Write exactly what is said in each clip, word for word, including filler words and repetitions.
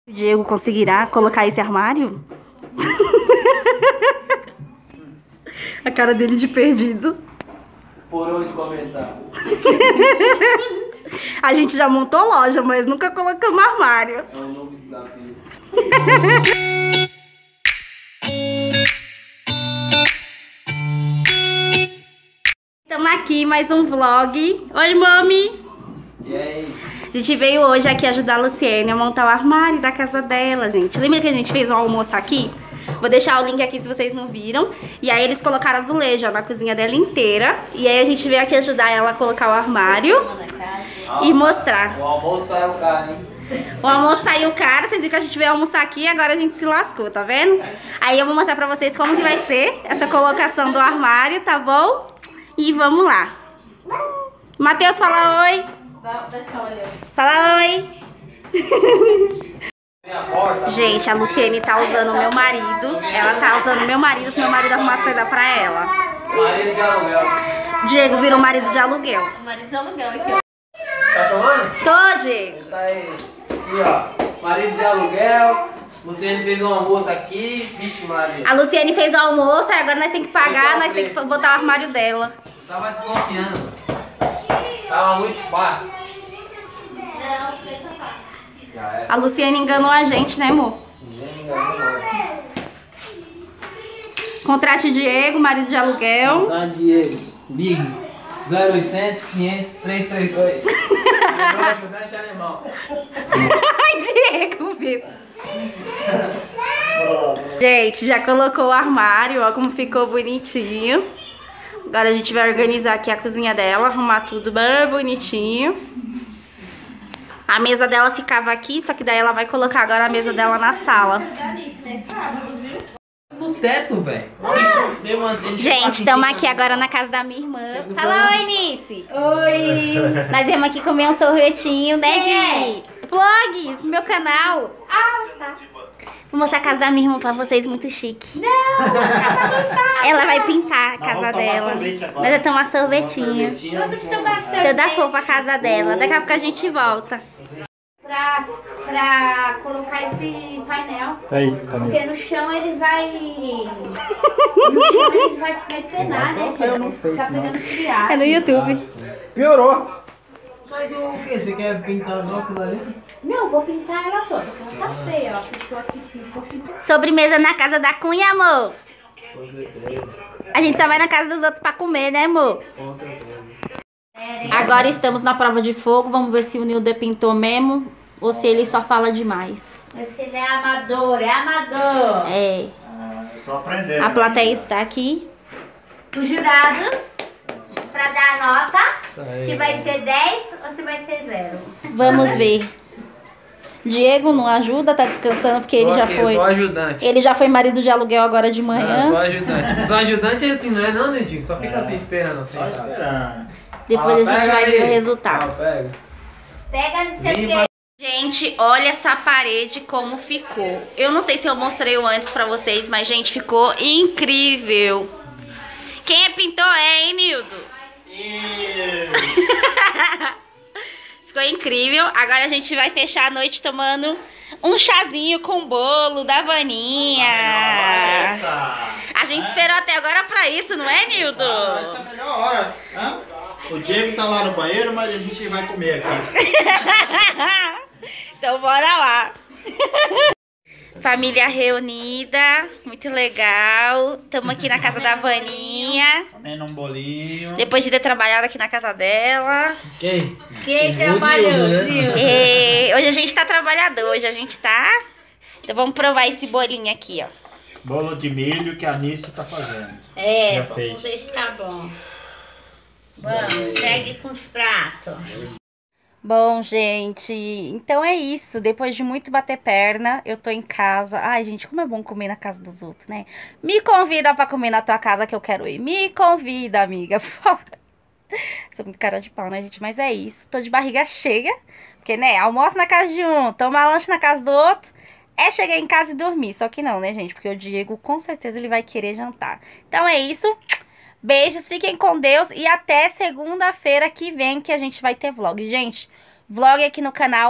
O Diego conseguirá colocar esse armário? A cara dele de perdido. Por onde começar? A gente já montou loja, mas nunca colocamos armário. É um novo desafio. Estamos aqui, mais um vlog. Oi, mami! E aí? A gente veio hoje aqui ajudar a Luciene a montar o armário da casa dela, gente. Lembra que a gente fez o almoço aqui? Vou deixar o link aqui se vocês não viram. E aí eles colocaram azulejo ó, na cozinha dela inteira. E aí a gente veio aqui ajudar ela a colocar o armário e mostrar. O almoço saiu caro, hein? O almoço saiu caro, vocês viram que a gente veio almoçar aqui e agora a gente se lascou, tá vendo? Aí eu vou mostrar pra vocês como que vai ser essa colocação do armário, tá bom? E vamos lá. Matheus, fala oi. Fala oi. Gente, a Luciene tá usando o meu marido. Ela tá usando o meu marido pro meu marido arrumar as coisas pra ela. Marido de aluguel. Diego virou marido de aluguel. Marido de aluguel aqui, ó. Tá tomando? Tô, Diego. Isso aí. Aqui, ó. Marido de aluguel. Luciene fez um almoço aqui. Vixe, Maria. A Luciene fez o almoço, aí agora nós temos que pagar, nós temos que botar o armário dela. Tava desconfiando. Tava muito fácil. Não, fez essa parte. Já é. A Luciene enganou a gente, né, amor? Ninguém enganou mais. Contrate Diego, marido de aluguel. Tá, Diego. Big. zero oitocentos, quinhentos, trezentos e trinta e dois. Meu ajudante alemão. Ai, Diego, viu? Gente, já colocou o armário, ó como ficou bonitinho. Agora a gente vai organizar aqui a cozinha dela, arrumar tudo bem bonitinho. A mesa dela ficava aqui, só que daí ela vai colocar agora a mesa dela na sala. No teto, velho. Gente, estamos aqui agora na casa da minha irmã. Fala oi, Nice. Oi. Nós viemos aqui comer um sorvetinho, né, de vlog pro meu canal. Ah, tá. Vou mostrar a casa da minha irmã pra vocês, muito chique. Não, ela vai pintar a casa dela. Nós vamos tomar sorvetinho. Vamos tomar sorvete. Toda fofa a casa dela. Daqui a pouco a gente volta. Pra, pra colocar esse painel. Aí, tá Porque no chão ele vai... No chão ele vai, vai penar, né? Eu não fiz, Tá não. pegando friagem. É no YouTube. Piorou. Mas o que? Você quer pintar só aquilo ali? Não, vou pintar ela toda, porque ela tá feia, ó. A pessoa que pintou assim. Sobremesa na casa da Cunha, amor. Com certeza. A gente só vai na casa dos outros pra comer, né, amor? Com certeza. Agora estamos na prova de fogo. Vamos ver se o Nildo pintou mesmo ou se ele só fala demais. Mas ele é amador, é amador. É. Ah, eu tô aprendendo. A plateia está aqui. Os jurados, pra dar a nota, aí. se vai ser dez ou se vai ser zero. Vamos ver. Diego não ajuda, tá descansando porque ele Tô já aqui, foi. Só ajudante. Ele já foi marido de aluguel agora de Não, manhã. só ajudante. Só ajudante é assim, não é não, Nidinho? Só fica assim esperando assim. Só esperando. Depois a gente Pega vai aí. ver o resultado. Ah, pega. Pega não sei o Limpa. quê. Gente, olha essa parede como ficou. Eu não sei se eu mostrei antes pra vocês, mas gente, ficou incrível. Quem é pintor é, hein, Nildo? Ficou incrível. Agora a gente vai fechar a noite tomando um chazinho com bolo da Vaninha. Essa. A gente esperou até agora pra isso, não é, Nildo? Ah, essa é a melhor hora. Hã? O Diego tá lá no banheiro, mas a gente vai comer aqui. Então bora lá. Família reunida, muito legal. Estamos aqui na casa da Vaninha. Comendo um bolinho. Depois de ter trabalhado aqui na casa dela. Quem? Quem O trabalhou, Nildo, né? Nildo? E hoje a gente tá trabalhador, hoje a gente tá... Então vamos provar esse bolinho aqui, ó. Bolo de milho que a Nice tá fazendo. É, Já vamos fez. ver se tá bom. Vamos, segue com os pratos. Bom, gente, então é isso. Depois de muito bater perna, eu tô em casa. Ai, gente, como é bom comer na casa dos outros, né? Me convida pra comer na tua casa que eu quero ir. Me convida, amiga, por favor. Sou muito cara de pau, né, gente? Mas é isso. Tô de barriga cheia. Porque, né, almoço na casa de um, toma lanche na casa do outro. É chegar em casa e dormir. Só que não, né, gente? Porque o Diego, com certeza, ele vai querer jantar. Então é isso. Beijos, fiquem com Deus e até segunda-feira que vem que a gente vai ter vlog. Gente, vlog aqui no canal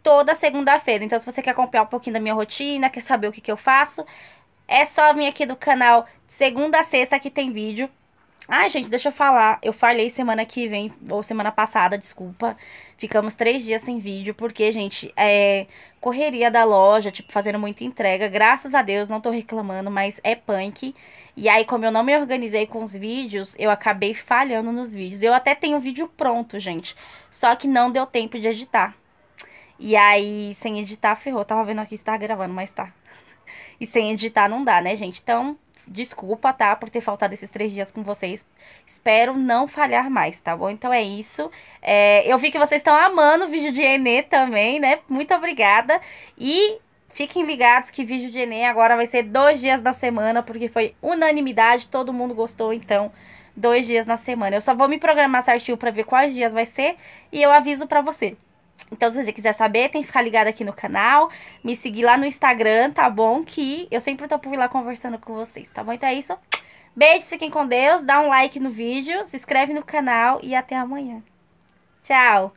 toda segunda-feira. Então, se você quer acompanhar um pouquinho da minha rotina, quer saber o que, que eu faço, é só vir aqui no canal de segunda a sexta que tem vídeo. Ai, gente, deixa eu falar. Eu falhei semana que vem, ou semana passada, desculpa. Ficamos três dias sem vídeo, porque, gente, é correria da loja, tipo, fazendo muita entrega. Graças a Deus, não tô reclamando, mas é punk. E aí, como eu não me organizei com os vídeos, eu acabei falhando nos vídeos. Eu até tenho o vídeo pronto, gente. Só que não deu tempo de editar. E aí, sem editar, ferrou. Tava vendo aqui se tava gravando, mas tá. E sem editar não dá, né, gente? Então, desculpa, tá? Por ter faltado esses três dias com vocês. Espero não falhar mais, tá bom? Então é isso. É, eu vi que vocês estão amando o vídeo de Enê também, né? Muito obrigada. E fiquem ligados que vídeo de Enê agora vai ser dois dias na semana, porque foi unanimidade, todo mundo gostou, então... Dois dias na semana. Eu só vou me programar certinho pra ver quais dias vai ser e eu aviso pra você. Então, se você quiser saber, tem que ficar ligado aqui no canal, me seguir lá no Instagram, tá bom? Que eu sempre tô por lá conversando com vocês, tá bom? Então é isso. Beijos, fiquem com Deus, dá um like no vídeo, se inscreve no canal e até amanhã. Tchau!